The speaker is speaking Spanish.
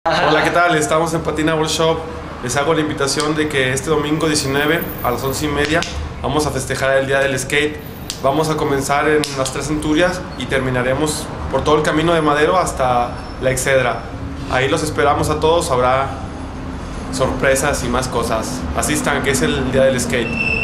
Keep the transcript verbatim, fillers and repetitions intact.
Hola, ¿qué tal? Estamos en Patina Workshop. Les hago la invitación de que este domingo diecinueve a las once y media vamos a festejar el día del skate. Vamos a comenzar en las Tres Centurias y terminaremos por todo el camino de Madero hasta la Excedra. Ahí los esperamos a todos, habrá sorpresas y más cosas. Asistan, que es el día del skate.